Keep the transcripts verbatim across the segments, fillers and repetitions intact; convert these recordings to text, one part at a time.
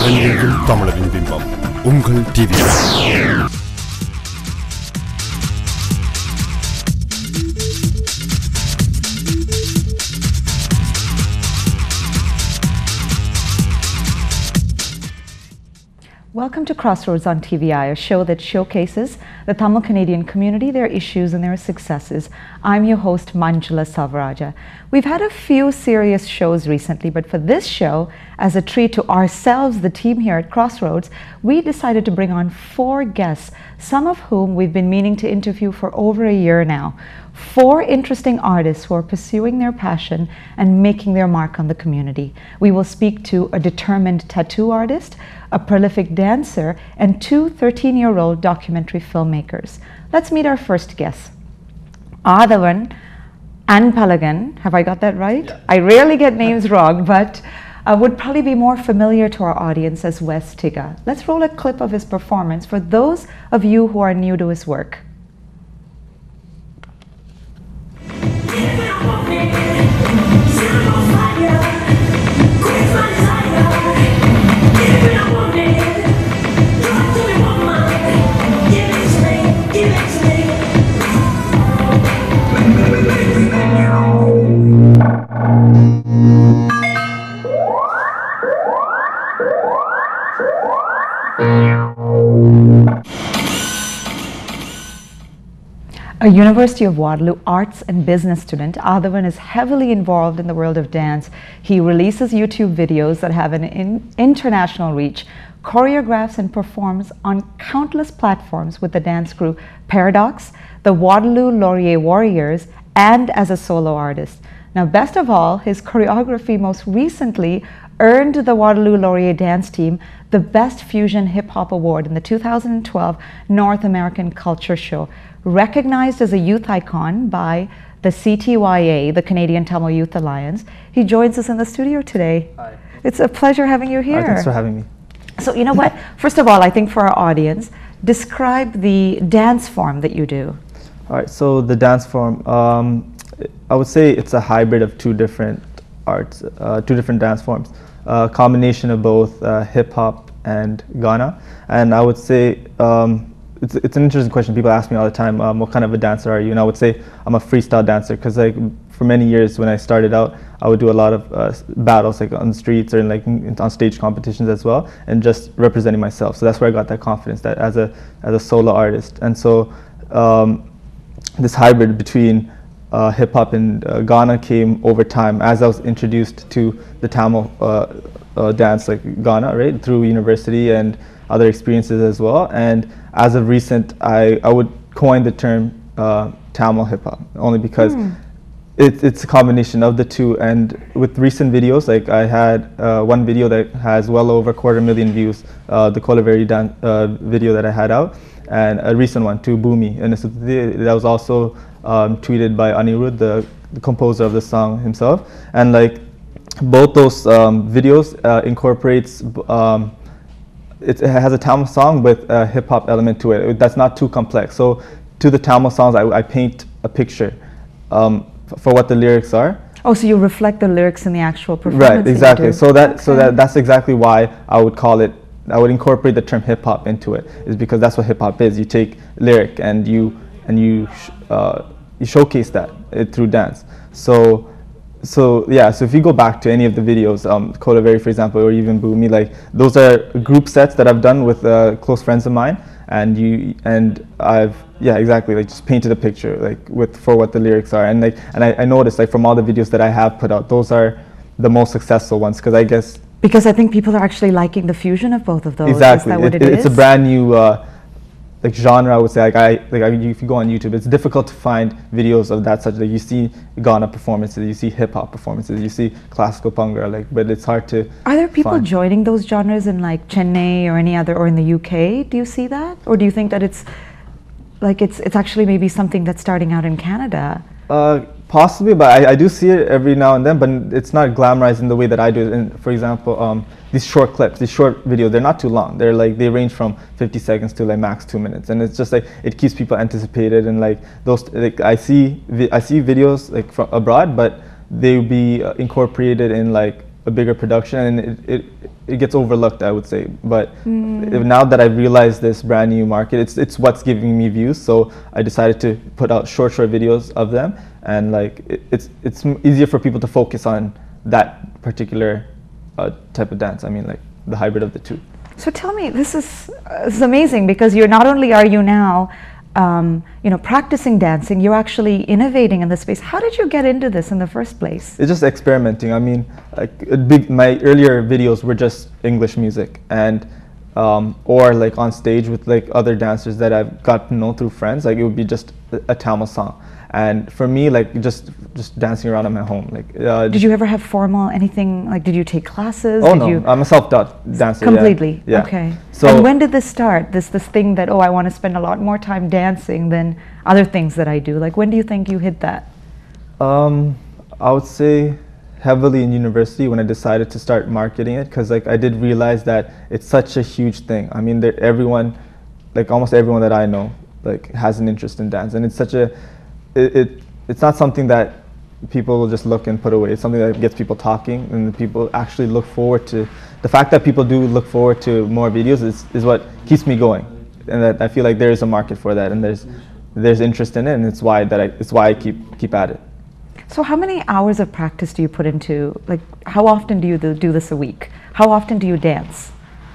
உலகெங்கும் தமிழரின் பிம்பம் உங்கள் TV. Welcome to CrossRoads on T V I, a show that showcases the Tamil Canadian community, their issues and their successes. I'm your host, Manjula Savaraja. We've had a few serious shows recently, but for this show, as a treat to ourselves, the team here at CrossRoads, we decided to bring on four guests, some of whom we've been meaning to interview for over a year now. Four interesting artists who are pursuing their passion and making their mark on the community. We will speak to a determined tattoo artist, a prolific dancer, and two thirteen-year-old documentary filmmakers. Let's meet our first guest. Athavan Anpalagan, have I got that right? Yeah. I rarely get names wrong, but uh, would probably be more familiar to our audience as Wes Tiga. Let's roll a clip of his performance for those of you who are new to his work. A University of Waterloo arts and business student, Athavan is heavily involved in the world of dance. He releases YouTube videos that have an in international reach, choreographs and performs on countless platforms with the dance crew Paradox, the Waterloo-Laurier Warriors, and as a solo artist. Now, best of all, his choreography most recently earned the Waterloo-Laurier dance team the Best Fusion Hip Hop Award in the two thousand twelve North American Culture Show. Recognized as a youth icon by the C T Y A, the Canadian Tamil Youth Alliance, he joins us in the studio today. Hi. It's a pleasure having you here. Hi, thanks for having me. So, you know what? First of all, I think for our audience, describe the dance form that you do. All right, so the dance form, um, I would say it's a hybrid of two different arts, uh, two different dance forms, a combination of both uh, hip hop and Ghana. And I would say, um, It's, it's an interesting question. People ask me all the time, um, what kind of a dancer are you? And I would say I'm a freestyle dancer because like for many years when I started out, I would do a lot of uh, battles like on the streets or in, like in, on stage competitions as well, and just representing myself. So that's where I got that confidence that as a as a solo artist. And so um, this hybrid between uh, hip hop and uh, Ghana came over time as I was introduced to the Tamil uh, uh, dance like Ghana, right, through university and other experiences as well. And as of recent, I, I would coin the term uh, Tamil hip hop only because mm. it, it's a combination of the two. And with recent videos, like I had uh, one video that has well over a quarter million views, uh, the Waterloo-Laurier dan uh, video that I had out, and a recent one too, Boomy, and that was also um, tweeted by Anirudh, the, the composer of the song himself. And like both those um, videos uh, incorporates um, It, it has a Tamil song with a hip hop element to it. That's not too complex. So to the Tamil songs, I, I paint a picture um, for what the lyrics are. Oh, so you reflect the lyrics in the actual performance. Right, exactly. That so that okay. so that that's exactly why I would call it. I would incorporate the term hip hop into it, is because that's what hip hop is. You take lyric and you and you sh uh, you showcase that uh, through dance. So. So yeah, so if you go back to any of the videos, um, Waterloo-Laurier, for example, or even Boomy, like those are group sets that I've done with uh, close friends of mine, and you and I've yeah exactly like just painted a picture like with for what the lyrics are, and like and I, I noticed like from all the videos that I have put out, those are the most successful ones because I guess because I think people are actually liking the fusion of both of those. Exactly, is that what it, it it's is? a brand new. Uh, Like genre, I would say. Like I, like I, if you go on YouTube, it's difficult to find videos of that such. Like you see Ghana performances, you see hip hop performances, you see classical Bhangra. Like, but it's hard to. Are there people find. joining those genres in like Chennai or any other, or in the U K? Do you see that, or do you think that it's like it's it's actually maybe something that's starting out in Canada? Uh, possibly, but I, I do see it every now and then. But it's not glamorized in the way that I do it. And for example, um, these short clips, these short videos, they're not too long. They're like, they range from fifty seconds to like max two minutes. And it's just like, it keeps people anticipated. And like those, like I see, I see videos like from abroad, but they'll be uh, incorporated in like a bigger production, and it, it, it gets overlooked, I would say. But Mm. if- now that I've realized this brand new market, it's it's what's giving me views. So I decided to put out short, short videos of them, and like it, it's it's m- easier for people to focus on that particular uh, type of dance. I mean, like the hybrid of the two. So tell me, this is, uh, this is amazing, because you're not only are you now um, you know, practicing dancing, you're actually innovating in the space. How did you get into this in the first place? It's just experimenting. I mean, like a big, my earlier videos were just English music, and um, or like on stage with like other dancers that I've got to know through friends. Like it would be just a, a Tamil song, and for me, like just just dancing around at my home. Like, uh, Did you ever have formal anything, like did you take classes? Oh did no, you I'm a self-taught dancer. completely? Yeah. Okay. So And when did this start? This this thing that, oh, I want to spend a lot more time dancing than other things that I do. Like when do you think you hit that? Um, I would say heavily in university when I decided to start marketing it, because like I did realize that it's such a huge thing. I mean, there, everyone, like almost everyone that I know, like has an interest in dance, and it's such a, it, it it's not something that people will just look and put away. It's something that gets people talking, and people actually look forward to. The fact that people do look forward to more videos is, is what keeps me going, and that I feel like there is a market for that, and there's there's interest in it, and it's why that I it's why I keep keep at it. So how many hours of practice do you put into, like how often do you do, do this a week? How often do you dance?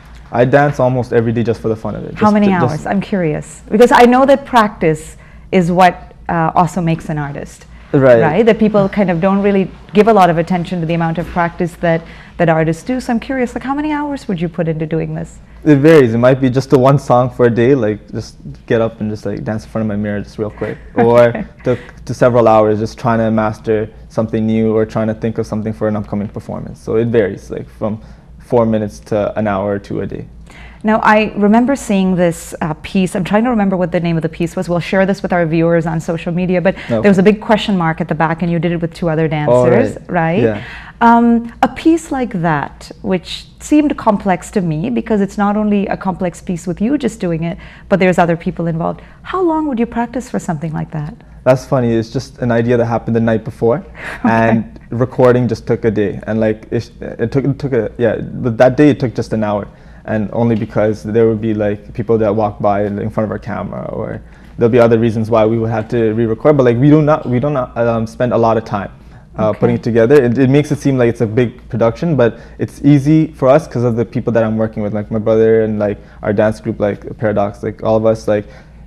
I dance almost every day just for the fun of it. How Just- many ju- hours? just- I'm curious. Because I know that practice is what uh, also makes an artist. Right. Right? That people kind of don't really give a lot of attention to the amount of practice that, that artists do. So I'm curious, like how many hours would you put into doing this? It varies. It might be just a one song for a day, like just get up and just like dance in front of my mirror just real quick. Or Okay. to, to several hours just trying to master something new or trying to think of something for an upcoming performance. So it varies, like from four minutes to an hour or two a day. Now, I remember seeing this uh, piece. I'm trying to remember what the name of the piece was. We'll share this with our viewers on social media, but Okay. there was a big question mark at the back, and you did it with two other dancers, right. right? Yeah. Um, a piece like that, which seemed complex to me, because it's not only a complex piece with you just doing it, but there's other people involved. How long would you practice for something like that? That's funny. It's just an idea that happened the night before, and recording just took a day. And like it, it took it took a yeah, but that day it took just an hour, and only because there would be like people that walk by in front of our camera, or there'll be other reasons why we would have to re-record. But like we do not we don't um, spend a lot of time uh, Okay. putting it together. It, it makes it seem like it's a big production, but it's easy for us because of the people that I'm working with, like my brother and like our dance group, like Paradox, like all of us. Like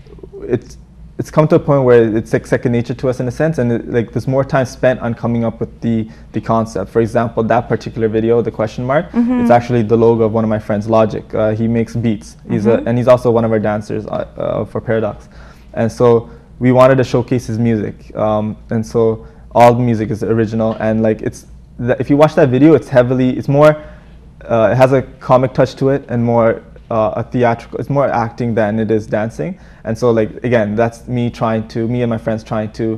it's it's come to a point where it's like second nature to us in a sense, and it, like there's more time spent on coming up with the the concept. For example, that particular video, the question mark, Mhm. it's actually the logo of one of my friends, Logic. Uh, he makes beats. He's Mhm. a and he's also one of our dancers uh, uh, for Paradox, and so we wanted to showcase his music, um, and so all the music is original, and like it's th- if you watch that video, it's heavily it's more uh, it has a comic touch to it, and more uh, a theatrical. It's more acting than it is dancing. And so like again, that's me trying to me and my friends trying to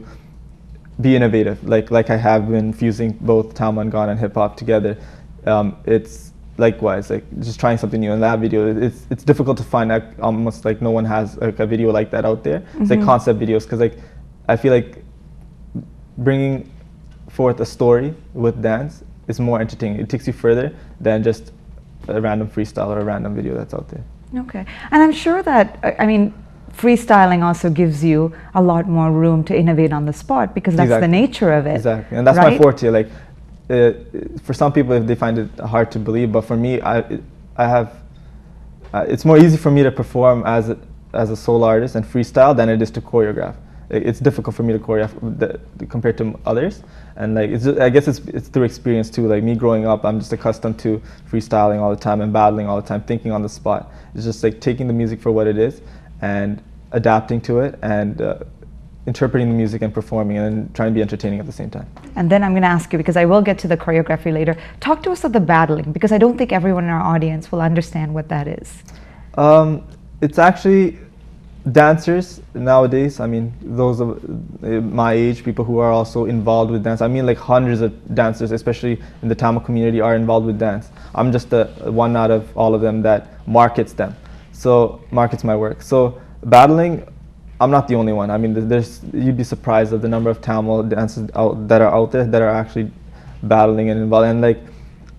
be innovative, like like I have been fusing both Tamil and Ghana and hip hop together. Um, it's likewise like just trying something new. In that video, it's it's difficult to find. Like, almost like no one has like a video like that out there. It's like Mhm. concept videos, because like I feel like bringing forth a story with dance is more entertaining. It takes you further than just a random freestyle or a random video that's out there. Okay. And I'm sure that, I- I mean, freestyling also gives you a lot more room to innovate on the spot, because that's Exactly. the nature of it. Exactly, and that's right? my forte. Like, uh, for some people, if they find it hard to believe, but for me, I, I have. Uh, it's more easy for me to perform as a, as a solo artist and freestyle than it is to choreograph. It, it's difficult for me to choreograph the, the, compared to others, and like it's just, I guess it's it's through experience too. Like me growing up, I'm just accustomed to freestyling all the time and battling all the time, thinking on the spot. It's just like taking the music for what it is and adapting to it, and uh, interpreting the music and performing, and then trying to be entertaining at the same time. And then I'm going to ask you, because I will get to the choreography later, talk to us of the battling, because I don't think everyone in our audience will understand what that is. Um, it's actually dancers nowadays. I mean, those of uh, my age, people who are also involved with dance. I mean, like hundreds of dancers, especially in the Tamil community, are involved with dance. I'm just the one out of all of them that markets them. So markets my work. So battling, I'm not the only one. I mean, th- there's you'd be surprised at the number of Tamil dancers out, that are out there that are actually battling and involved. And like,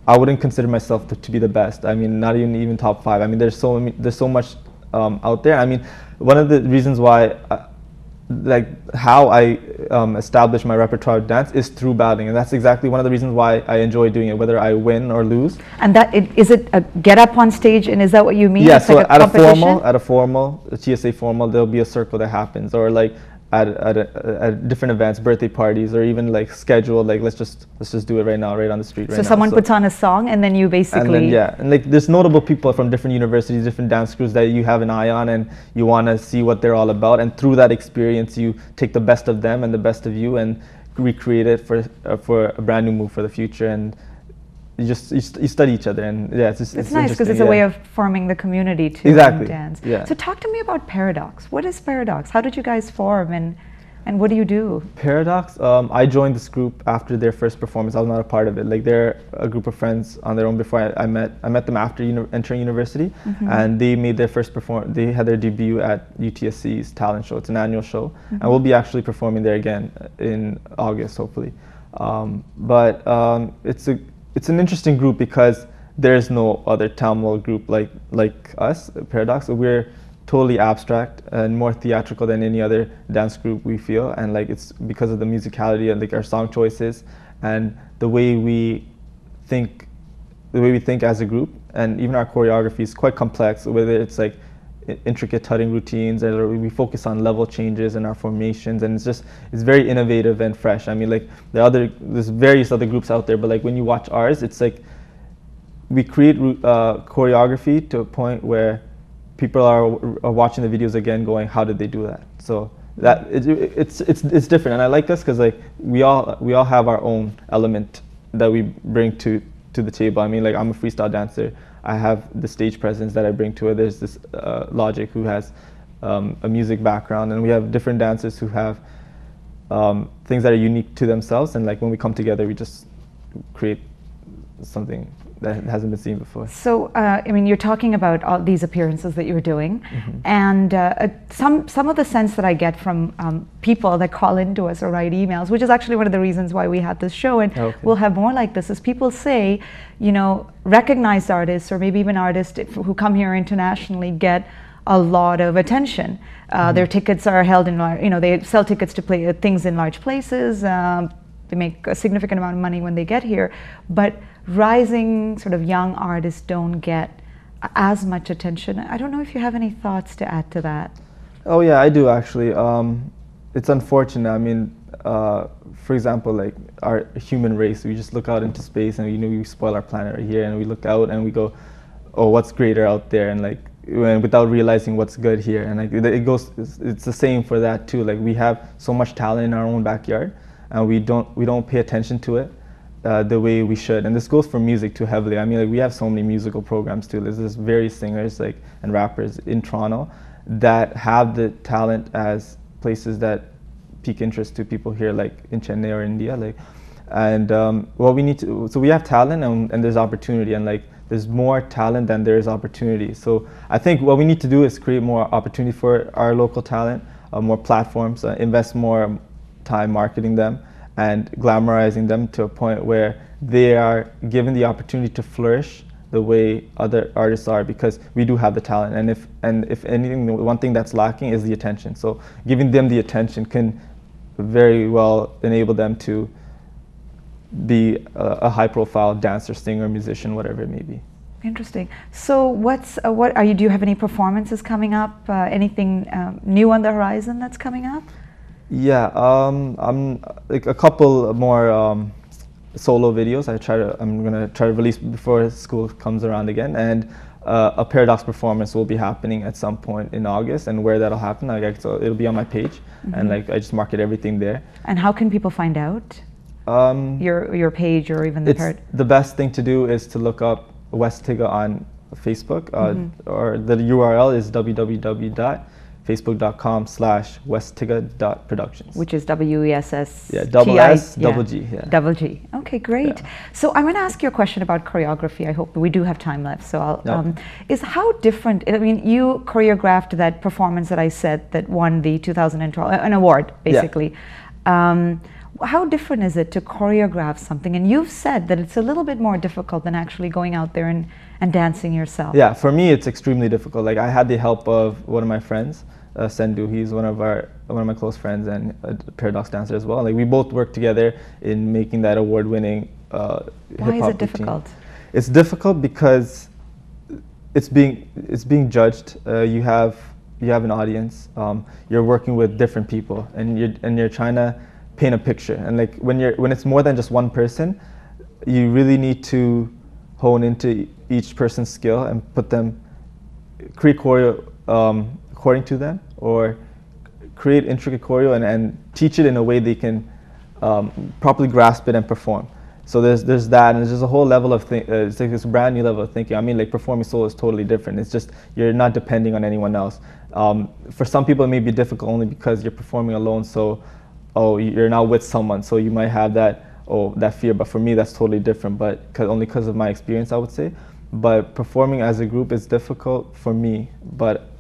I wouldn't consider myself to, to be the best. I mean, not even even top five. I mean, there's so there's so much um, out there. I mean, one of the reasons why, I, like how I um, established my repertoire of dance is through battling, and that's exactly one of the reasons why I enjoy doing it, whether I win or lose. And that it, is it a get up on stage, and is that what you mean? Yeah. It's So like a at a competition? formal, at a formal, a T S A formal, there'll be a circle that happens, or like at at, a, at different events, birthday parties, or even like scheduled. Like let's just let's just do it right now, right on the street. So right someone now. puts on a song, and then you basically. And then, yeah, and like there's notable people from different universities, different dance crews that you have an eye on, and you want to see what they're all about. And through that experience, you take the best of them and the best of you, and recreate it for uh, for a brand new move for the future. And you just you, st you study each other, and yeah, it's just, It's, it's nice because it's yeah. a way of forming the community too. Exactly. In dance. Yeah. So talk to me about Paradox. What is Paradox? How did you guys form, and and what do you do? Paradox, um, I joined this group after their first performance. I was not a part of it. Like they're a group of friends on their own. Before I, I met, I met them after uni entering university, mm-hmm. and they made their first perform. They had their debut at U T S C's talent show. It's an annual show, mm-hmm. and we'll be actually performing there again in August, hopefully. Um, but um, it's a it's an interesting group because there's no other Tamil group like like us, Paradox. We're totally abstract and more theatrical than any other dance group, we feel, and like it's because of the musicality and like our song choices and the way we think, the way we think as a group, and even our choreography is quite complex. Whether it's like intricate tutting routines, or we focus on level changes in our formations, and it's just it's very innovative and fresh. I mean, like there are other there's various other groups out there, but like when you watch ours, it's like we create uh, choreography to a point where people are, are watching the videos again going, how did they do that? So that it, it, it's it's it's different, and I like this because like we all we all have our own element that we bring to to the table. I mean, like I'm a freestyle dancer. I have the stage presence that I bring to it. There's this uh, Logic who has um, a music background, and we have different dancers who have um, things that are unique to themselves. And like when we come together, we just create something that hasn't been seen before. So, uh, I mean, you're talking about all these appearances that you're doing, mm-hmm. and uh, uh, some some of the sense that I get from um, people that call into us or write emails, which is actually one of the reasons why we had this show, and okay. we'll have more like this, is people say, you know, recognized artists or maybe even artists who come here internationally get a lot of attention. Uh, mm-hmm. Their tickets are held in, you know, they sell tickets to play uh, things in large places. Um, they make a significant amount of money when they get here, but rising sort of young artists don't get as much attention. I don't know if you have any thoughts to add to that. Oh yeah, I do actually. Um, it's unfortunate. I mean, uh, for example, like our human race, we just look out into space and you know we spoil our planet right here, and we look out and we go, oh, what's greater out there, and like when, without realizing what's good here, and like it goes. It's, it's the same for that too. Like we have so much talent in our own backyard, and we don't we don't pay attention to it Uh, the way we should. And this goes for music too heavily. I mean, like we have so many musical programs too. There's this various singers like and rappers in Toronto that have the talent as places that pique interest to people here, like in Chennai or India. Like, and um, well, we need to. So we have talent and, and there's opportunity, and like there's more talent than there is opportunity. So I think what we need to do is create more opportunity for our local talent, uh, more platforms, uh, invest more time marketing them, and glamorizing them to a point where they are given the opportunity to flourish the way other artists are, because we do have the talent, and if and if anything, the one thing that's lacking is the attention. So giving them the attention can very well enable them to be a, a high-profile dancer, singer, musician, whatever it may be. Interesting. So what's uh, what are you? Do you have any performances coming up? Uh, anything um, new on the horizon that's coming up? Yeah, um, I'm like a couple more um, solo videos. I try to. I'm gonna try to release before school comes around again, and uh, a Paradox performance will be happening at some point in August. And where that'll happen, like, so it'll be on my page, mm-hmm. and like I just market everything there. And how can people find out? Um, your your page or even the it's part? The best thing to do is to look up West Tiga on Facebook, uh, mm-hmm. or the U R L is w w w dot facebook dot com slash westtiga dot productions. Which is W E S S Yeah, double S, double G. Yeah. Double G. Okay, great. Yeah. So I'm going to ask you a question about choreography. I hope we do have time left. So I'll, Yep. um, is how different, I mean, you choreographed that performance that I said that won the two thousand twelve, an award, basically. Yeah. Um, how different is it to choreograph something? And you've said that it's a little bit more difficult than actually going out there and, and dancing yourself. Yeah, for me it's extremely difficult. Like I had the help of one of my friends, uh, Sendu. He's one of our one of my close friends and a paradox dancer as well. Like we both worked together in making that award-winning uh, hip hop Why is it routine. difficult? It's difficult because it's being it's being judged. Uh, you have you have an audience. Um, you're working with different people, and you're and you're trying to paint a picture. And like when you're when it's more than just one person, you really need to hone into each person's skill and put them create choreo um, according to them, or create intricate choreo and, and teach it in a way they can um, properly grasp it and perform. So there's there's that, and there's just a whole level of think. Uh, it's like this brand new level of thinking. I mean, like performing solo is totally different. It's just you're not depending on anyone else. Um, for some people, it may be difficult only because you're performing alone. So, oh, you're now with someone, so you might have that oh that fear. But for me, that's totally different. But cause, only because of my experience, I would say. But performing as a group is difficult for me. But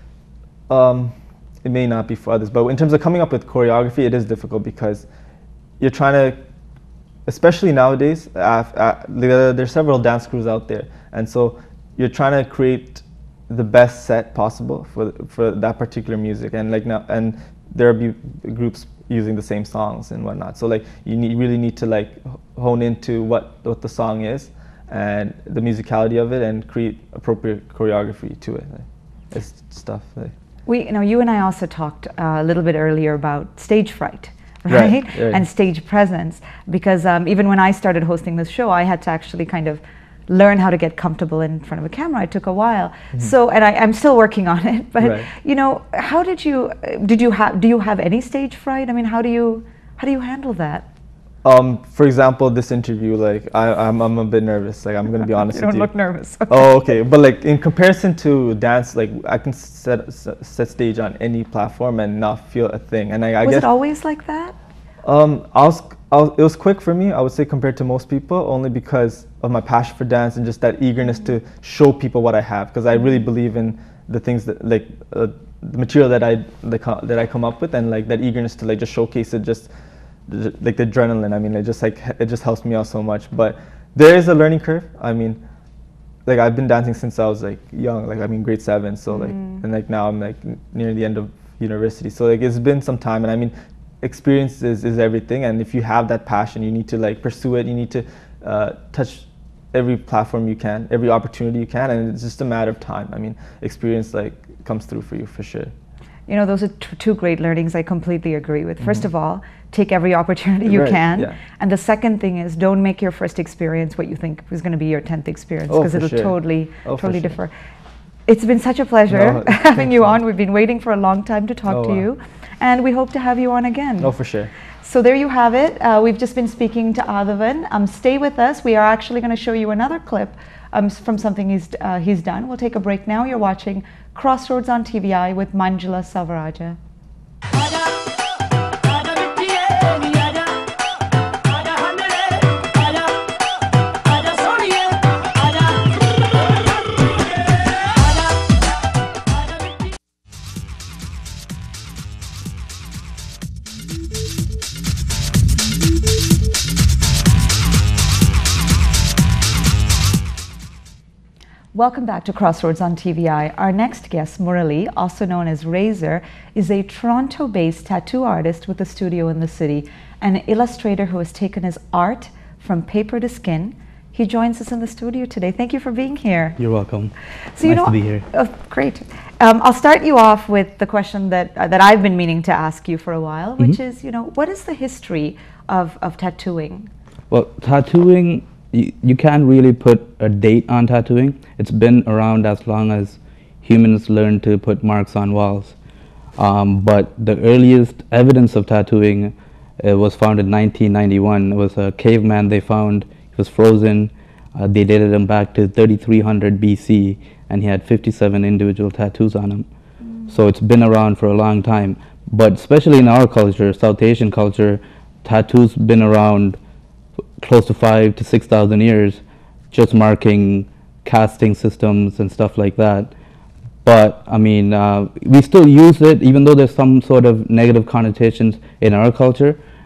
um, it may not be for others. But in terms of coming up with choreography, it is difficult because you're trying to. Especially nowadays, uh, uh, there, there are several dance crews out there, and so you're trying to create the best set possible for for that particular music, and like now, and there will be groups using the same songs and whatnot. So like you need, really need to like hone into what what the song is and the musicality of it, and create appropriate choreography to it. Like, it's stuff. Like. We, you know, you and I also talked uh, a little bit earlier about stage fright. Right? Right, right, and stage presence, because um, even when I started hosting this show, I had to actually kind of learn how to get comfortable in front of a camera. It took a while. Mm-hmm. So, and I, I'm still working on it. But right. you know, how did you? Did you have? Do you have any stage fright? I mean, how do you? How do you handle that? Um, for example, this interview, like I, I'm, I'm a bit nervous. Like I'm gonna be honest you with you. don't look nervous. Okay. Oh, okay. But like in comparison to dance, like I can set set stage on any platform and not feel a thing. And I, I was guess it always like that? Um, I was, I was, it was quick for me, I would say, compared to most people, only because of my passion for dance and just that eagerness to show people what I have. Because I really believe in the things that, like, uh, the material that I that, that I come up with, and like that eagerness to like just showcase it, just like the adrenaline. I mean, it just like it just helps me out so much. But there is a learning curve. I mean, like I've been dancing since I was like young, like I mean grade seven. So like, Mm. and like now I'm like near the end of university. So like it's been some time, and I mean. Experience is, is everything, and if you have that passion, you need to like pursue it. You need to uh, touch every platform you can, every opportunity you can, and it's just a matter of time. I mean, experience like comes through for you for sure. You know, those are t two great learnings I completely agree with. First mm-hmm. of all, take every opportunity you right, can. Yeah. And the second thing is, don't make your first experience what you think is going to be your tenth experience, because oh, it'll sure. totally, oh, totally sure. differ. It's been such a pleasure no, having you on. We've been waiting for a long time to talk oh, to wow. you, and we hope to have you on again. Oh, for sure. So there you have it. Uh, we've just been speaking to Athavan. Um, stay with us. We are actually going to show you another clip um, from something he's, uh, he's done. We'll take a break now. You're watching Crossroads on T V I with Manjula Savaraja. Welcome back to Crossroads on T V I. Our next guest, Murali, also known as Razor, is a Toronto-based tattoo artist with a studio in the city, and an illustrator who has taken his art from paper to skin. He joins us in the studio today. Thank you for being here. You're welcome. So nice you know, to be here. Oh, great. Um, I'll start you off with the question that uh, that I've been meaning to ask you for a while, which mm-hmm. is, you know, what is the history of, of tattooing? Well, tattooing, you, you can't really put a date on tattooing. It's been around as long as humans learned to put marks on walls. Um, but the earliest evidence of tattooing uh, was found in nineteen ninety-one. It was a caveman they found. He was frozen. Uh, they dated him back to thirty-three hundred B C, and he had fifty-seven individual tattoos on him. Mm. So it's been around for a long time. But especially in our culture, South Asian culture, tattoos been around close to five to six thousand years, just marking casting systems and stuff like that. But I mean, uh, we still use it, even though there's some sort of negative connotations in our culture.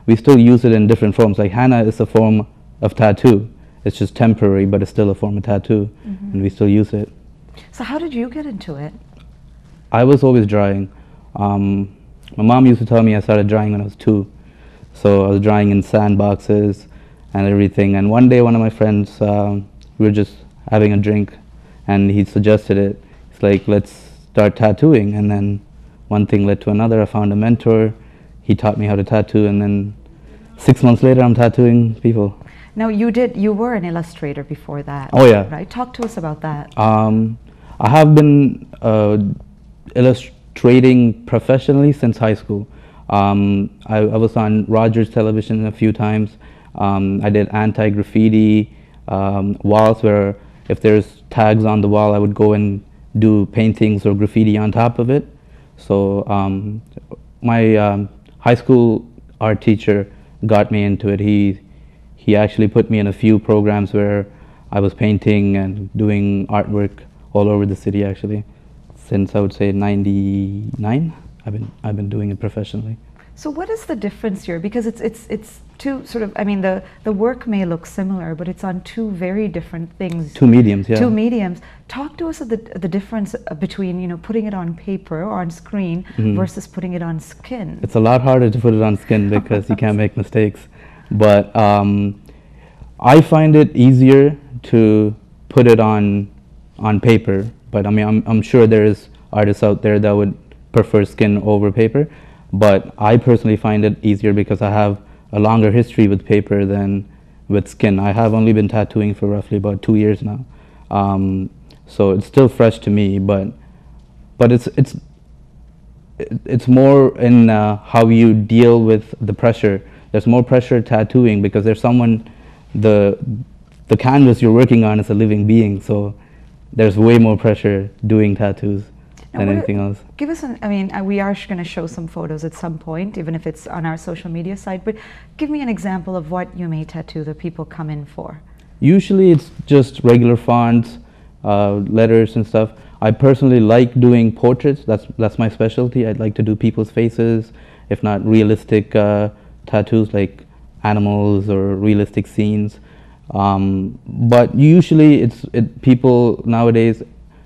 we still use it in different forms. Like henna is a form of tattoo. It's just temporary, but it's still a form of tattoo, mm-hmm. and we still use it. So how did you get into it? I was always drawing. Um, my mom used to tell me I started drawing when I was two. So I was drawing in sandboxes and everything. And one day, one of my friends, um, we were just having a drink, and he suggested it. It's like, let's start tattooing. And then one thing led to another. I found a mentor. He taught me how to tattoo, and then six months later, I'm tattooing people. Now, you did. You were an illustrator before that. Oh yeah. Right. Talk to us about that. Um, I have been uh, illustrating professionally since high school. Um, I, I was on Rogers Television a few times. Um, I did anti-graffiti um, walls, where if there's tags on the wall, I would go and do paintings or graffiti on top of it. So um, my um, high school art teacher got me into it. He he actually put me in a few programs where I was painting and doing artwork all over the city. Actually, since I would say ninety-nine, I've been I've been doing it professionally. So what is the difference here? Because it's it's it's two sort of. I mean, the the work may look similar, but it's on two very different things. Two mediums, yeah. Two mediums. Talk to us of the the difference between, you know, putting it on paper or on screen mm-hmm. versus putting it on skin. It's a lot harder to put it on skin because you can't make mistakes. But um, I find it easier to put it on on paper. But I mean, I'm I'm sure there is artists out there that would prefer skin over paper. But I personally find it easier because I have a longer history with paper than with skin. I have only been tattooing for roughly about two years now, um, so it's still fresh to me. But but it's it's it's more in uh, how you deal with the pressure. There's more pressure tattooing because there's someone, the the canvas you're working on is a living being. So there's way more pressure doing tattoos than anything else. Give us an, I mean, uh, we are going to show some photos at some point, even if it's on our social media site, but give me an example of what you may tattoo that people come in for. Usually it's just regular fonts, uh, letters and stuff. I personally like doing portraits. That's, that's my specialty. I'd like to do people's faces, if not realistic uh, tattoos like animals or realistic scenes. Um, but usually it's it, people nowadays,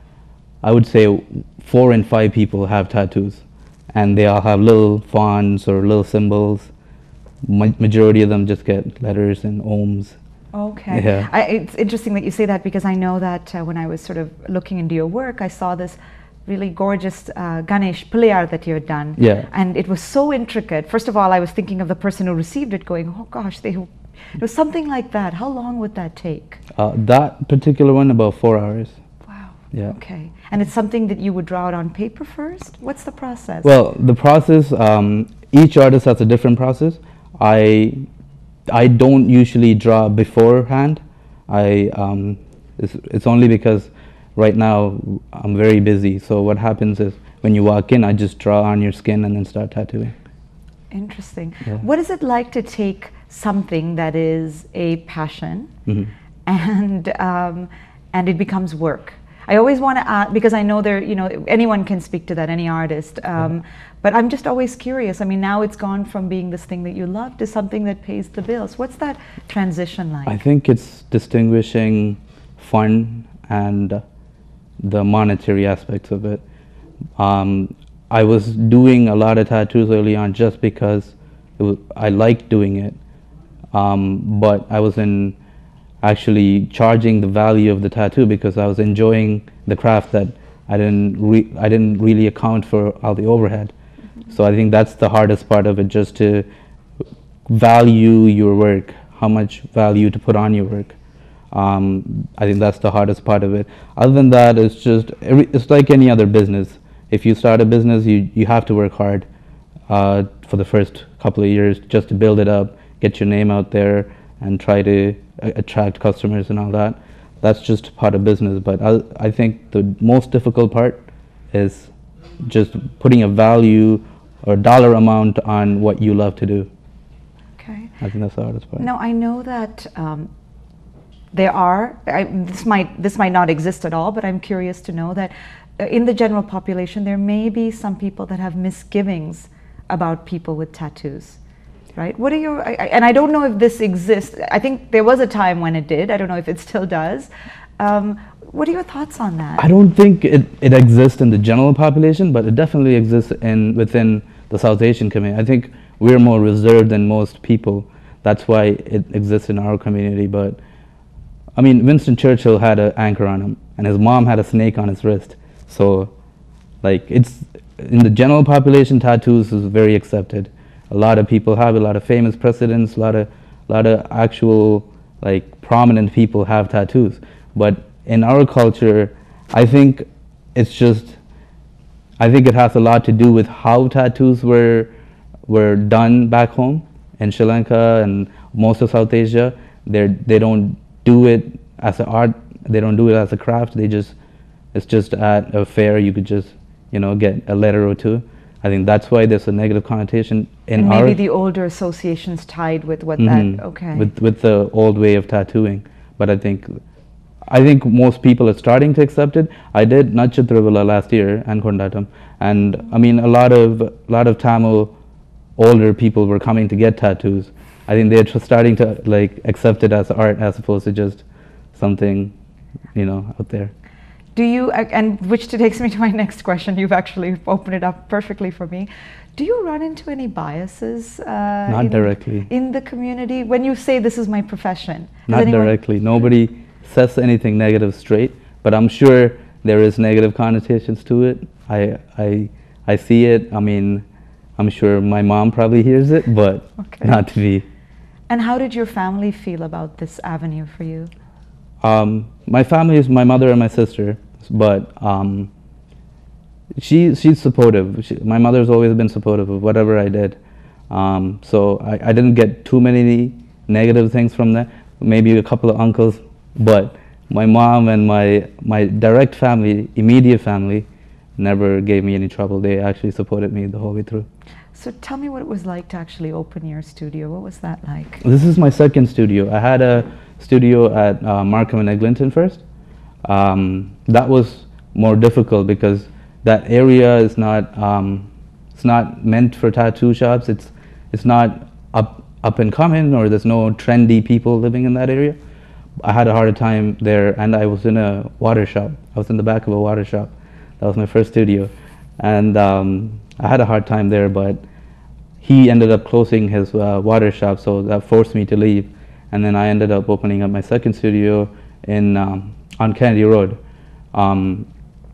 I would say four in five people have tattoos, and they all have little fonts or little symbols. Ma majority of them just get letters and ohms. Okay. Yeah. I, it's interesting that you say that, because I know that uh, when I was sort of looking into your work, I saw this really gorgeous uh, Ganesh Pilayar that you had done. Yeah. And it was so intricate. First of all, I was thinking of the person who received it going, oh gosh, they, it was something like that. How long would that take? Uh, that particular one, about four hours. Wow. Yeah. Okay. And it's something that you would draw it on paper first? What's the process? Well, the process, um, each artist has a different process. I I don't usually draw beforehand. I um, it's, it's only because right now I'm very busy. So what happens is when you walk in, I just draw on your skin and then start tattooing. Interesting. Yeah. What is it like to take something that is a passion Mm-hmm. and um, and it becomes work? I always want to ask, because I know there, you know, anyone can speak to that, any artist. Um, yeah. But I'm just always curious. I mean, now it's gone from being this thing that you love to something that pays the bills. What's that transition like? I think it's distinguishing fun and uh, the monetary aspects of it. Um, I was doing a lot of tattoos early on just because it was, I liked doing it. Um, but I was in actually charging the value of the tattoo because I was enjoying the craft that I didn't re I didn't really account for all the overhead. Mm-hmm. So I think that's the hardest part of it, just to value your work, how much value to put on your work. Um, I think that's the hardest part of it. Other than that, it's just, every, it's like any other business. If you start a business, you, you have to work hard uh, for the first couple of years just to build it up, get your name out there, and try to attract customers and all that. That's just part of business. But I, I think the most difficult part is just putting a value or dollar amount on what you love to do. Okay. I think that's the hardest part. Now, I know that um, there are, I, this might this might not exist at all, but I'm curious to know that uh, in the general population there may be some people that have misgivings about people with tattoos. right? What are your, I, I, and I don't know if this exists. I think there was a time when it did. I don't know if it still does. Um, what are your thoughts on that? I don't think it, it exists in the general population, but it definitely exists in within the South Asian community. I think we're more reserved than most people. That's why it exists in our community. But I mean, Winston Churchill had an anchor on him, and his mom had a snake on his wrist. So, like, it's in the general population, tattoos is very accepted. A lot of people have, a lot of famous presidents, a lot of, a lot of actual, like, prominent people have tattoos. But in our culture, I think it's just, I think it has a lot to do with how tattoos were were done back home in Sri Lanka and most of South Asia. They they don't do it as an art. They don't do it as a craft. They just, it's just at a fair you could just, you know, get a letter or two. I think that's why there's a negative connotation in and our maybe the older associations tied with what mm-hmm, that okay with with the old way of tattooing. But I think I think most people are starting to accept it. I did Natchatravala last year and Kondatam, and I mean a lot of a lot of Tamil older people were coming to get tattoos. I think they're tr- starting to like accept it as art as opposed to just something, you know, out there. Do you, and which takes me to my next question, you've actually opened it up perfectly for me. Do you run into any biases uh, Not in, directly. in the community? When you say this is my profession? Not directly. Nobody says anything negative straight, but I'm sure there is negative connotations to it. I, I, I see it. I mean, I'm sure my mom probably hears it, but okay. Not to be. And how did your family feel about this avenue for you? Um, my family is my mother and my sister, but um, she she's supportive. She, my mother's always been supportive of whatever I did. Um, so I, I didn't get too many negative things from that. Maybe a couple of uncles, but my mom and my my direct family, immediate family, never gave me any trouble. They actually supported me the whole way through. So tell me what it was like to actually open your studio. What was that like? This is my second studio. I had a studio at uh, Markham and Eglinton first. Um, that was more difficult because that area is not um, it's not meant for tattoo shops. It's it's not up up and coming, or there's no trendy people living in that area. I had a harder time there, and I was in a water shop. I was in the back of a water shop. That was my first studio, and um, I had a hard time there. But he ended up closing his uh, water shop, so that forced me to leave. And then I ended up opening up my second studio in um, on Kennedy Road. Um,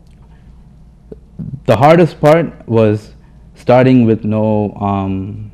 the hardest part was starting with no um,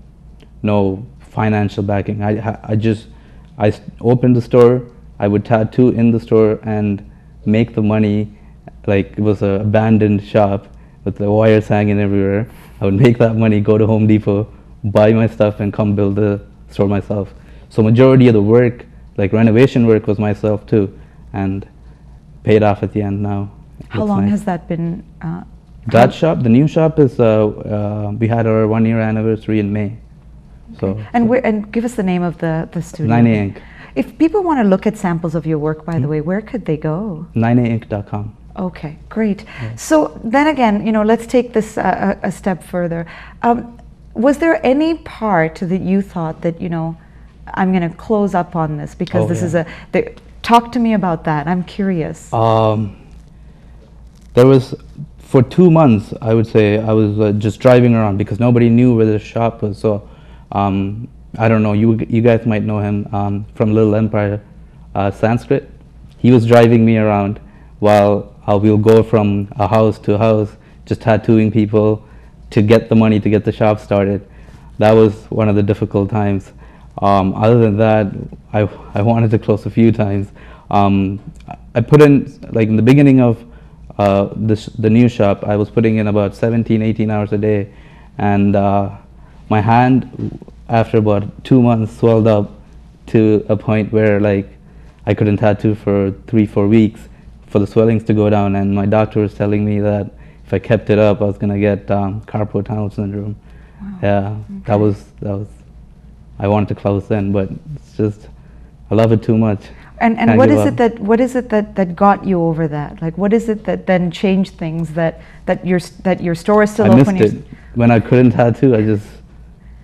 no financial backing. I I just I opened the store. I would tattoo in the store and make the money like it was an abandoned shop with the wires hanging everywhere. I would make that money, go to Home Depot, buy my stuff, and come build the store myself. So majority of the work, like renovation work, was myself too, and paid off at the end now. How long nice. has that been? Uh, that shop, the new shop is, uh, uh, we had our one year anniversary in May. Okay. So and where, and give us the name of the, the studio. nine A Ink. If people want to look at samples of your work, by mm-hmm. the way, where could they go? nine A ink dot com. Okay, great. Yeah. So then again, you know, let's take this uh, a, a step further. Um, was there any part that you thought that, you know, I'm going to close up on this because oh, this yeah. is a, the, talk to me about that. I'm curious. Um, there was, for two months, I would say, I was uh, just driving around because nobody knew where the shop was. So, um, I don't know, you you guys might know him um, from Little Empire, uh, Sanskrit. He was driving me around while uh, we'll go from a house to a house, just tattooing people to get the money to get the shop started. That was one of the difficult times. Um, other than that, I, I wanted to close a few times. Um, I put in, like in the beginning of uh, this, the new shop, I was putting in about seventeen, eighteen hours a day, and uh, my hand, after about two months, swelled up to a point where like I couldn't tattoo for three, four weeks for the swellings to go down, and my doctor was telling me that if I kept it up, I was gonna get um, carpal tunnel syndrome. Wow. Yeah, okay. that was that was. I wanted to close then, but it's just I love it too much. And and Can't what is up. it that what is it that, that got you over that? Like what is it that then changed things that that your that your store is still I open? missed it when I couldn't tattoo. I just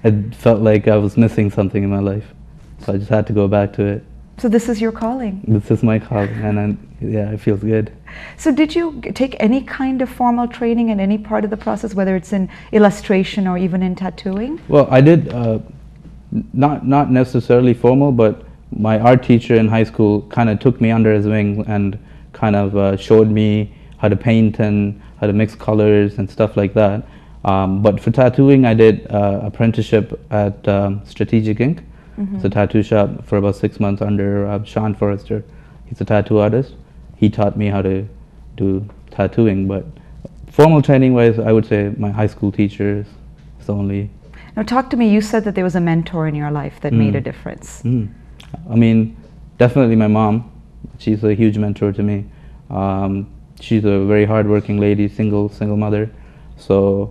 it felt like I was missing something in my life. So I just had to go back to it. So this is your calling. This is my calling, and then, yeah, it feels good. So did you g- take any kind of formal training in any part of the process, whether it's in illustration or even in tattooing? Well, I did, uh, n- not not necessarily formal, but my art teacher in high school kind of took me under his wing and kind of uh, showed me how to paint and how to mix colors and stuff like that. Um, but for tattooing, I did uh, apprenticeship at um, Strategic Incorporated. Mm-hmm. It's a tattoo shop for about six months under uh, Sean Forrester. He's a tattoo artist. He taught me how to do tattooing, but formal training wise, I would say my high school teacher is the only. Now talk to me, you said that there was a mentor in your life that Mm. made a difference. Mm. I mean, definitely my mom. She's a huge mentor to me. Um, she's a very hardworking lady, single single mother. So,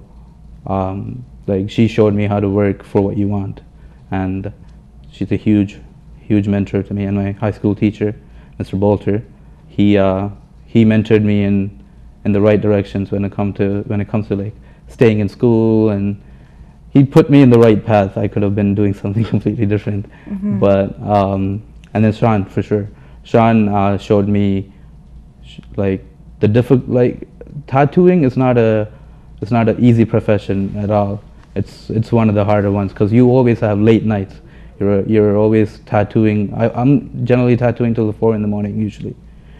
um, like, she showed me how to work for what you want, and she's a huge, huge mentor to me. And my high school teacher, Mister Bolter, he uh, he mentored me in in the right directions when it come to when it comes to like staying in school, and he put me in the right path. I could have been doing something completely different, Mm-hmm. but um, and then Sean, for sure. Sean uh, showed me sh- like the difficult, like tattooing is not a it's not an easy profession at all. It's it's one of the harder ones because you always have late nights. You're you're always tattooing. I, I'm generally tattooing till the four in the morning usually,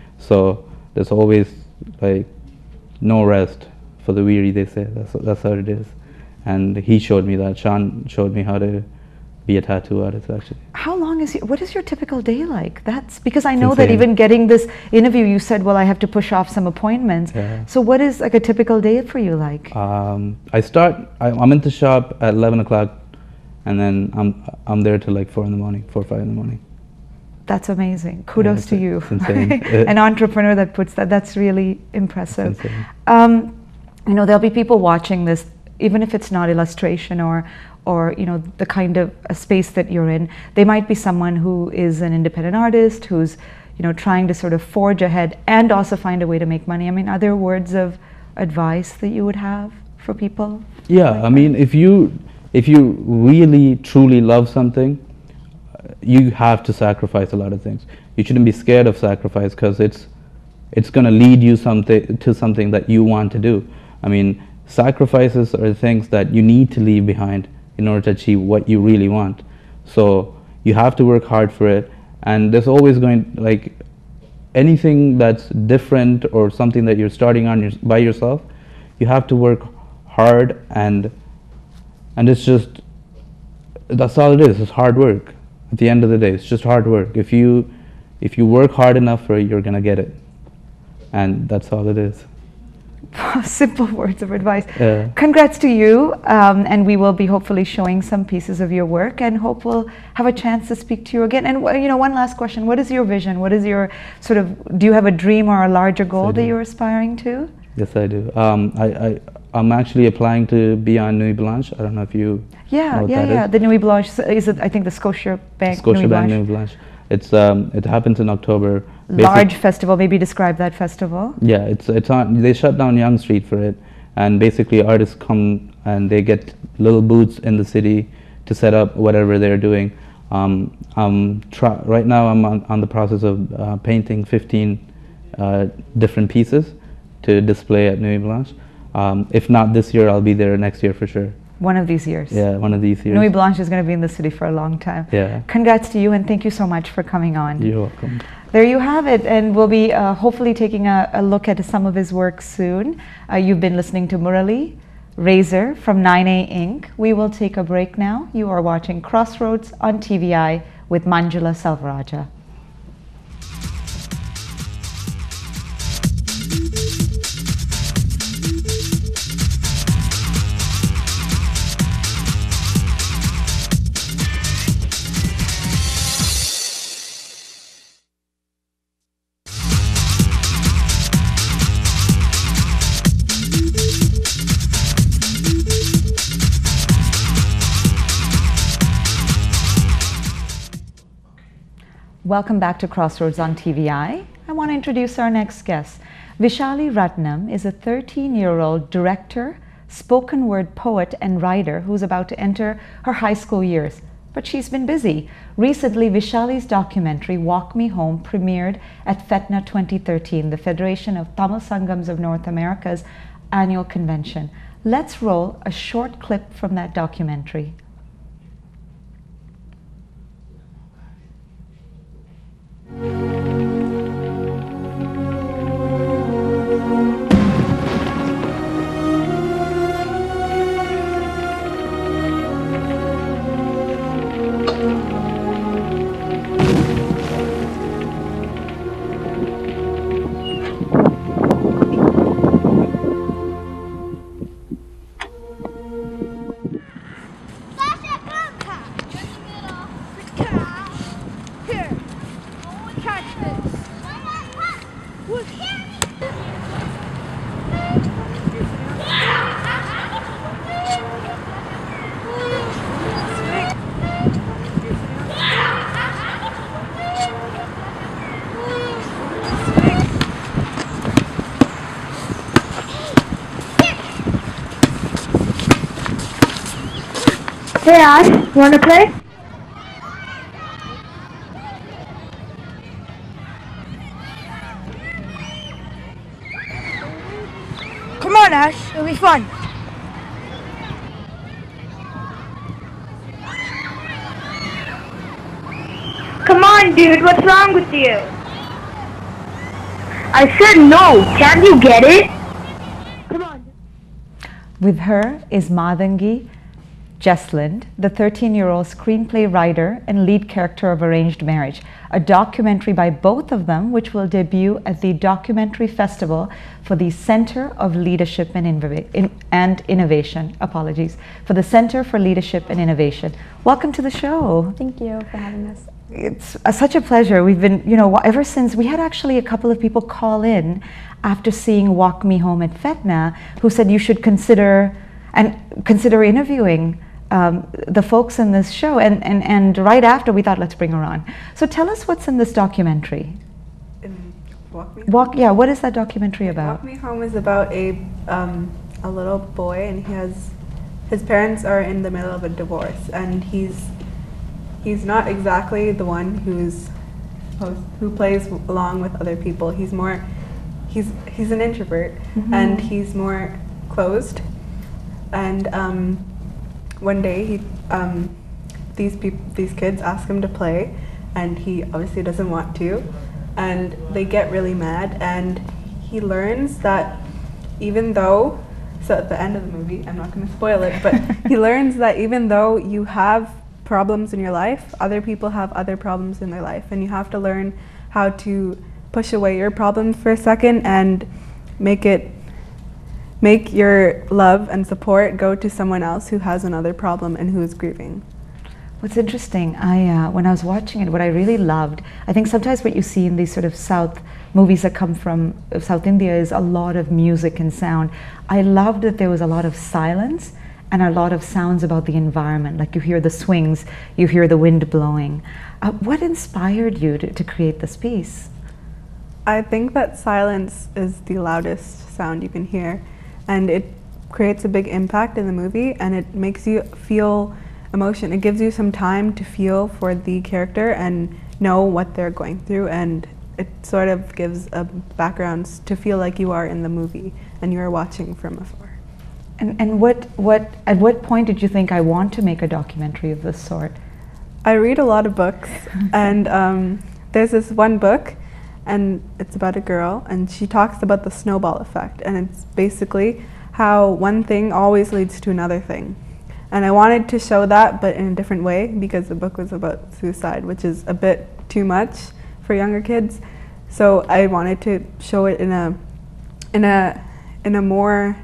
so there's always like no rest for the weary. They say that's that's how it is, and he showed me that. Sean showed me how to be a tattoo artist actually. How long is your, what is your typical day like? That's because I know It's that insane. even getting this interview, you said, well, I have to push off some appointments. Yeah. So what is like a typical day for you like? Um, I start. I, I'm in the shop at eleven o'clock, and then I'm I'm there till like four in the morning, four or five in the morning. That's amazing. Kudos it's- to you. it's insane. An entrepreneur that puts that, that's really impressive. It's insane. Um, you know, there'll be people watching this, even if it's not illustration or, or you know, the kind of a space that you're in. They might be someone who is an independent artist, who's, you know, trying to sort of forge ahead and also find a way to make money. I mean, are there words of advice that you would have for people? Yeah, like I mean, that? if you if you really truly love something, uh, you have to sacrifice a lot of things. You shouldn't be scared of sacrifice because it's it's going to lead you something to something that you want to do. I mean, sacrifices are things that you need to leave behind in order to achieve what you really want. So you have to work hard for it, and there's always going like anything that's different or something that you're starting on your, by yourself. You have to work hard, and and it's just that's all it is. It's hard work. At the end of the day, it's just hard work. If you if you work hard enough for it, you're gonna get it, and that's all it is. Simple words of advice. Yeah. Congrats to you, um, and we will be hopefully showing some pieces of your work, and hope we'll have a chance to speak to you again. And wh- you know, one last question: what is your vision? What is your sort of? Do you have a dream or a larger goal I that do. you're aspiring to? Yes, I do. Um, I, I I'm actually applying to be on Nuit Blanche. I don't know if you Yeah, know what yeah, that yeah. is. The Nuit Blanche is it? I think the Scotia Bank Scotia Nuit Bank Blanche. Nuit Blanche. It's um it happens in October. Large Basic- festival. Maybe describe that festival. Yeah, it's it's on. They shut down Yonge Street for it, and basically artists come and they get little booths in the city to set up whatever they're doing. Um, um, try, right now I'm on, on the process of uh, painting fifteen uh, different pieces to display at Nuit Blanche. Um, if not this year, I'll be there next year for sure. One of these years. Yeah, one of these years. Nuit Blanche is going to be in the city for a long time. Yeah. Congrats to you, and thank you so much for coming on. You're welcome. There you have it, and we'll be uh, hopefully taking a, a look at some of his work soon. Uh, you've been listening to Murali, Razor from nine A Incorporated. We will take a break now. You are watching Crossroads on T V I with Manjula Salvaraja. Welcome back to Crossroads on T V I. I want to introduce our next guest. Vishali Ratnam is a thirteen-year-old director, spoken word poet and writer who's about to enter her high school years. But she's been busy. Recently, Vishali's documentary, Walk Me Home, premiered at FETNA twenty thirteen, the Federation of Tamil Sangams of North America's annual convention. Let's roll a short clip from that documentary. Hey Ash, you wanna play? Come on Ash, it'll be fun. Come on dude, what's wrong with you? I said no, can't you get it? Come on. With her is Madangi Jeslind, the thirteen-year-old screenplay writer and lead character of Arranged Marriage, a documentary by both of them which will debut at the Documentary Festival for the Center of Leadership and, Innova in and Innovation. Apologies. For the Center for Leadership and Innovation. Welcome to the show. Thank you for having us. It's uh, such a pleasure. We've been, you know, ever since, we had actually a couple of people call in after seeing Walk Me Home at FETNA who said you should consider and consider interviewing Um, the folks in this show, and, and, and right after we thought, let's bring her on. So tell us what's in this documentary. In Walk Me Home? Walk, yeah, what is that documentary about? Walk Me Home is about a, um, a little boy, and he has, his parents are in the middle of a divorce, and he's, he's not exactly the one who's, who plays along with other people. He's more, he's, he's an introvert, mm-hmm. and he's more closed, and um, one day, he, um, these people, these kids ask him to play, and he obviously doesn't want to, and they get really mad. And he learns that even though, so at the end of the movie, I'm not going to spoil it, but he learns that even though you have problems in your life, other people have other problems in their life, and you have to learn how to push away your problems for a second and make it. Make your love and support go to someone else who has another problem and who is grieving. What's interesting, I uh, when I was watching it, what I really loved, I think sometimes what you see in these sort of South movies that come from South India is a lot of music and sound. I loved that there was a lot of silence and a lot of sounds about the environment, like you hear the swings, you hear the wind blowing. Uh, what inspired you to, to create this piece? I think that silence is the loudest sound you can hear. And it creates a big impact in the movie, and it makes you feel emotion. It gives you some time to feel for the character and know what they're going through, and it sort of gives a background to feel like you are in the movie and you are watching from afar. And, and what, what, at what point did you think, I want to make a documentary of this sort? I read a lot of books, and um, there's this one book, and it's about a girl, and she talks about the snowball effect, and it's basically how one thing always leads to another thing. And I wanted to show that, but in a different way, because the book was about suicide, which is a bit too much for younger kids. So I wanted to show it in a, in a, in a more,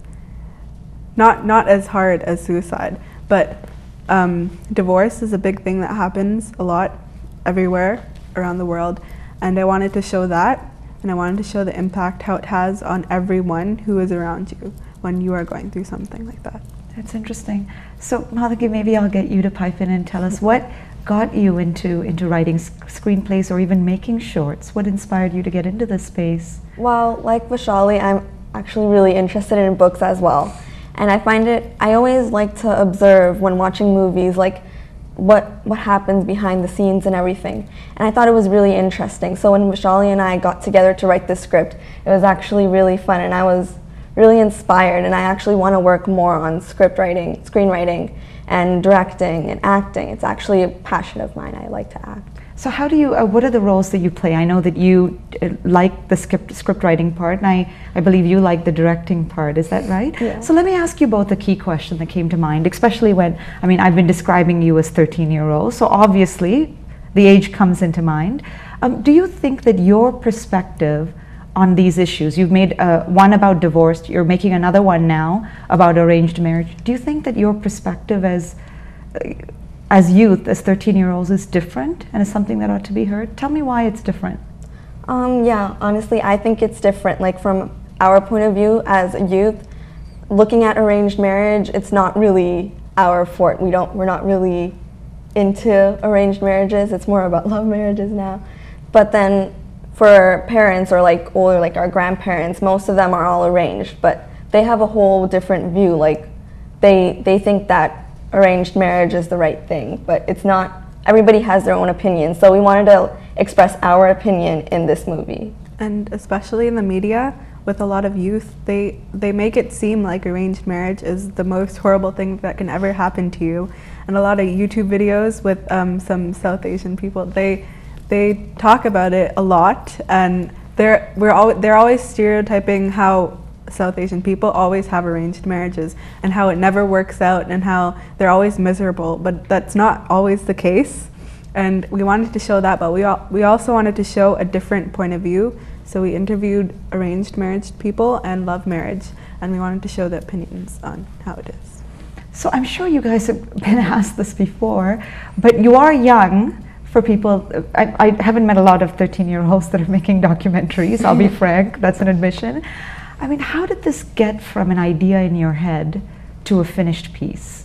not not as hard as suicide, but um, divorce is a big thing that happens a lot everywhere around the world. And I wanted to show that, and I wanted to show the impact, how it has on everyone who is around you when you are going through something like that. That's interesting. So Madangi, maybe I'll get you to pipe in and tell us what got you into, into writing sc screenplays or even making shorts? What inspired you to get into this space? Well, like Vishali, I'm actually really interested in books as well. And I find it, I always like to observe when watching movies, like what what happens behind the scenes and everything. And I thought it was really interesting. So when Murali and I got together to write this script, it was actually really fun, and I was really inspired, and I actually want to work more on script writing, screenwriting, and directing and acting. It's actually a passion of mine. I like to act. So how do you, uh, what are the roles that you play? I know that you uh, like the script, script writing part, and I, I believe you like the directing part, is that right? Yeah. So let me ask you both a key question that came to mind, especially when, I mean, I've been describing you as thirteen year old, so obviously the age comes into mind. Um, do you think that your perspective on these issues, you've made uh, one about divorce, you're making another one now about arranged marriage, do you think that your perspective as uh, as youth, as thirteen year olds, is different and is something that ought to be heard? Tell me why it's different. Um, yeah, honestly, I think it's different. Like from our point of view as a youth, looking at arranged marriage, it's not really our fort. We don't, we're not really into arranged marriages. It's more about love marriages now. But then for parents or like older, like our grandparents, most of them are all arranged, but they have a whole different view. Like they, they think that arranged marriage is the right thing, but it's not. Everybody has their own opinion, so we wanted to express our opinion in this movie. And especially in the media, with a lot of youth, they they make it seem like arranged marriage is the most horrible thing that can ever happen to you. And a lot of YouTube videos with um, some South Asian people, they they talk about it a lot, and they're we're al they're always stereotyping how South Asian people always have arranged marriages and how it never works out and how they're always miserable, but that's not always the case. And we wanted to show that, but we, al we also wanted to show a different point of view. So we interviewed arranged marriage people and love marriage, and we wanted to show the opinions on how it is. So I'm sure you guys have been asked this before, but you are young for people. I, I haven't met a lot of thirteen year olds that are making documentaries, I'll be frank, that's an admission. I mean, how did this get from an idea in your head to a finished piece?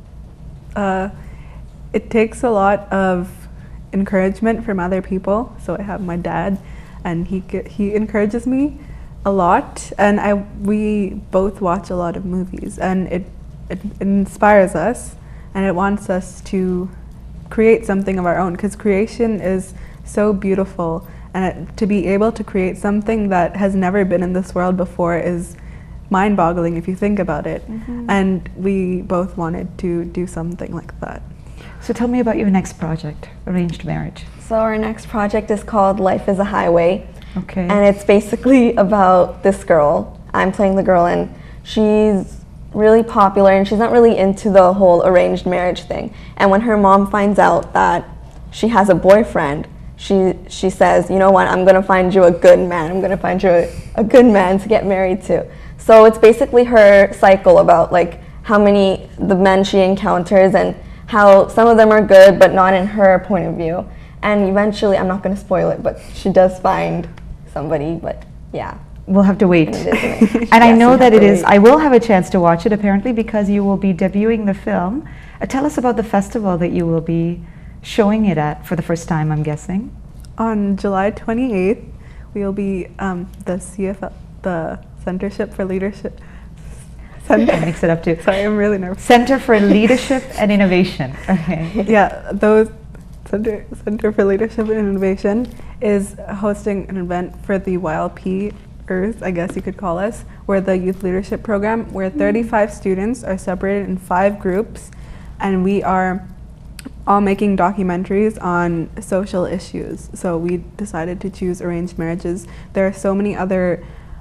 Uh, it takes a lot of encouragement from other people. So I have my dad, and he he encourages me a lot, and I we both watch a lot of movies, and it, it inspires us, and it wants us to create something of our own, because creation is so beautiful. And it, to be able to create something that has never been in this world before is mind-boggling if you think about it. Mm-hmm. And we both wanted to do something like that. So tell me about your next project, Arranged Marriage. So our next project is called Life is a Highway. Okay. And it's basically about this girl. I'm playing the girl, and she's really popular, and she's not really into the whole arranged marriage thing. And when her mom finds out that she has a boyfriend, She, she says, you know what, I'm going to find you a good man. I'm going to find you a, a good man to get married to. So it's basically her cycle about like how many, the men she encounters, and how some of them are good, but not in her point of view. And eventually, I'm not going to spoil it, but she does find somebody, but yeah. We'll have to wait. And, and yes, I know that it is, wait. I will have a chance to watch it apparently, because you will be debuting the film. Uh, tell us about the festival that you will be showing it at for the first time, I'm guessing. On July twenty-eighth, we will be um, the C F L, the Centership for Leadership. Center. I mix it up too. Sorry, I'm really nervous. Center for Leadership and Innovation. Okay. Yeah, those Center Center for Leadership and Innovation is hosting an event for the Y L P-ers, I guess you could call us. We're the youth leadership program, where thirty-five students are separated in five groups, and we are all making documentaries on social issues. So we decided to choose arranged marriages. There are so many other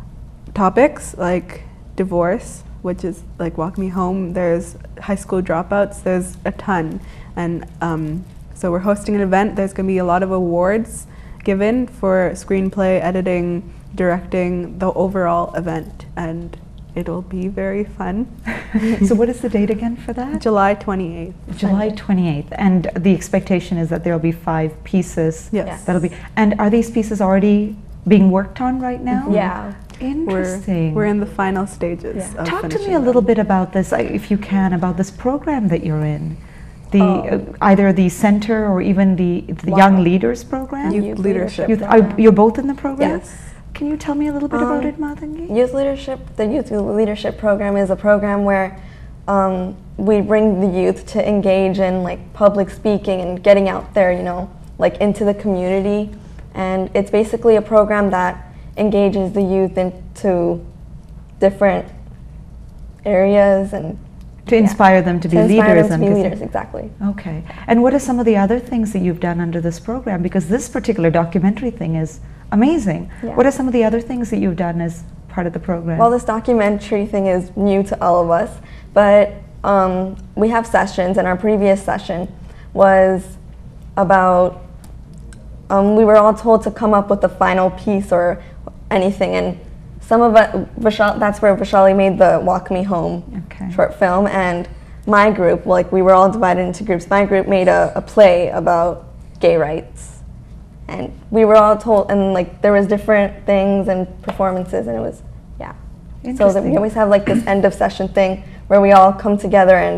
topics like divorce, which is like Walk Me Home. There's high school dropouts. There's a ton. And um, so we're hosting an event. There's going to be a lot of awards given for screenplay, editing, directing, the overall event. And it'll be very fun. So what is the date again for that? July twenty-eighth. July twenty-eighth. And the expectation is that there will be five pieces. Yes. Yes. That'll be. And are these pieces already being worked on right now? Yeah. Interesting. We're, we're in the final stages. Yeah. Of Talk to finishing me a little them. bit about this, uh, if you can, about this program that you're in. The Oh. uh, either the center or even the, the Wow. Young Leaders program. Youth Youth leadership. Youth, program. are, you're both in the program? Yes. Can you tell me a little bit Um, about it, Matangi? Youth leadership, the youth leadership program is a program where um, we bring the youth to engage in like public speaking and getting out there, you know, like into the community. And it's basically a program that engages the youth into different areas and To inspire them to be to inspire leaders. them I'm to be guessing. leaders, exactly. Okay. And what are some of the other things that you've done under this program? Because this particular documentary thing is amazing. Yeah. What are some of the other things that you've done as part of the program? Well, this documentary thing is new to all of us, but um, we have sessions, and our previous session was about, um, we were all told to come up with a final piece or anything, and some of it, Vishal, that's where Vishali made the Walk Me Home Okay. short film, and my group, like we were all divided into groups, my group made a, a play about gay rights. And we were all told, and like there was different things and performances, and it was, yeah. So that Interesting. we always have like this end of session thing where we all come together and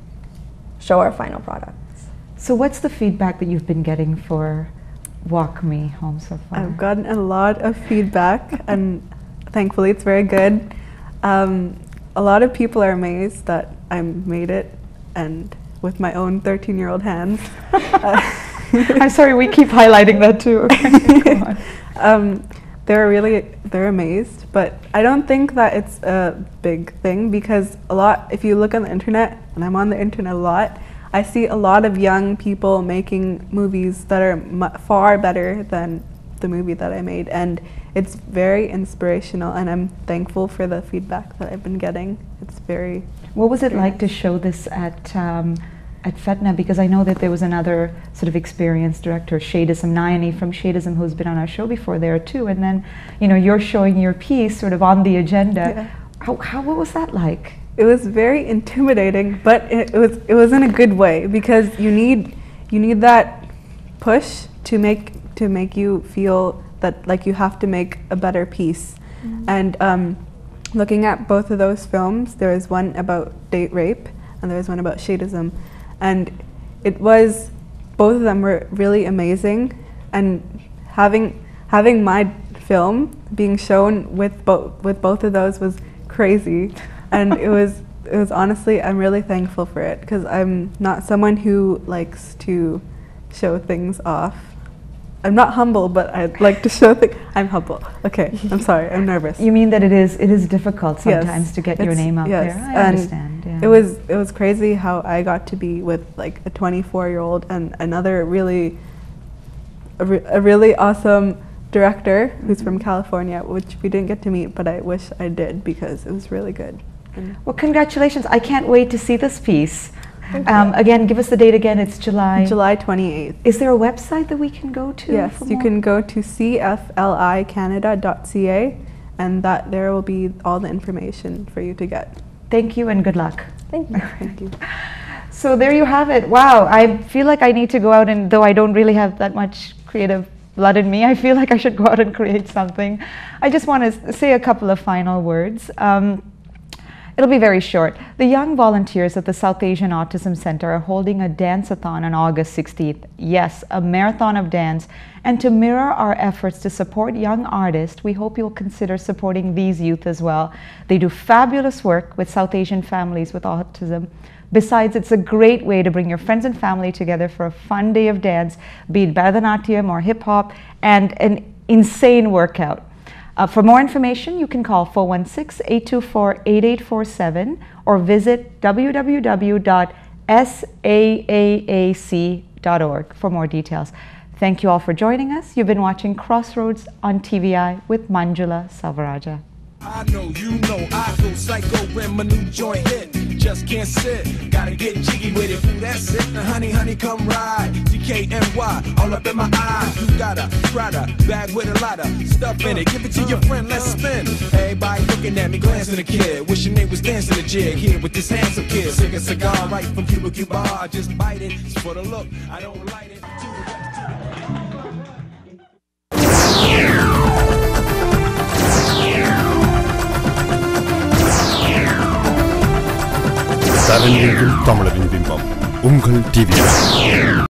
show our final products. So what's the feedback that you've been getting for Walk Me Home so far? I've gotten a lot of feedback, and thankfully it's very good. Um, a lot of people are amazed that I made it, and with my own thirteen-year-old hands. uh, I'm sorry, we keep highlighting that too. Okay, go on. um, they're really, they're amazed, but I don't think that it's a big thing, because a lot, if you look on the internet, and I'm on the internet a lot, I see a lot of young people making movies that are mu far better than the movie that I made, and it's very inspirational, and I'm thankful for the feedback that I've been getting. It's very... What was it very like to nice. show this at um, at FETNA? Because I know that there was another sort of experienced director, Shadism, Nayani from Shadism, who's been on our show before there too. And then, you know, you're showing your piece sort of on the agenda. Yeah. How, how, what was that like? It was very intimidating, but it, it was it was in a good way, because you need you need that push to make to make you feel that like you have to make a better piece. Mm-hmm. And um, looking at both of those films, there was one about date rape and there was one about Shadism, and it was, both of them were really amazing, and having having my film being shown with both with both of those was crazy. And it was it was honestly, I'm really thankful for it, because I'm not someone who likes to show things off. I'm not humble, but I like to show things. I'm humble. Okay, I'm sorry, I'm nervous. You mean that it is it is difficult sometimes Yes, to get your it's- name out yes, there? I and understand. Yeah. It was it was crazy how I got to be with like a twenty-four-year-old and another really a, re a really awesome director who's from California, which we didn't get to meet, but I wish I did, because it was really good. And Well, congratulations. I can't wait to see this piece. Um, again, give us the date again. It's July. July twenty-eighth. Is there a website that we can go to? Yes, for you more? can go to c f l i canada dot c a, and that there will be all the information for you to get. Thank you and good luck. Thank you. Thank you. So there you have it. Wow, I feel like I need to go out, and though I don't really have that much creative blood in me, I feel like I should go out and create something. I just want to say a couple of final words. Um, It'll be very short. The young volunteers at the South Asian Autism Center are holding a dance-a-thon on August sixteenth. Yes, a marathon of dance. And to mirror our efforts to support young artists, we hope you'll consider supporting these youth as well. They do fabulous work with South Asian families with autism. Besides, it's a great way to bring your friends and family together for a fun day of dance, be it Bharatanatyam or hip-hop, and an insane workout. Uh, for more information, you can call four one six, eight two four, eight eight four seven or visit w w w dot s a a a c dot org for more details. Thank you all for joining us. You've been watching Crossroads on T V I with Manjula Savaraja. I know, you know, I go psycho when my new joint hit. Just can't sit, gotta get jiggy with it. Ooh, that's it, now honey, honey, come ride. C K N Y, all up in my eyes. You got a Prada bag with a lot of stuff in it. Give it to your friend, let's spin. Everybody looking at me, glancing at the kid. Wishing they was dancing the jig here with this handsome kid. Sick a cigar right from Cuba Cuba. I just bite it, it's for the look, I don't light it. தமிழரின் பிம்பம் உங்கள் TV.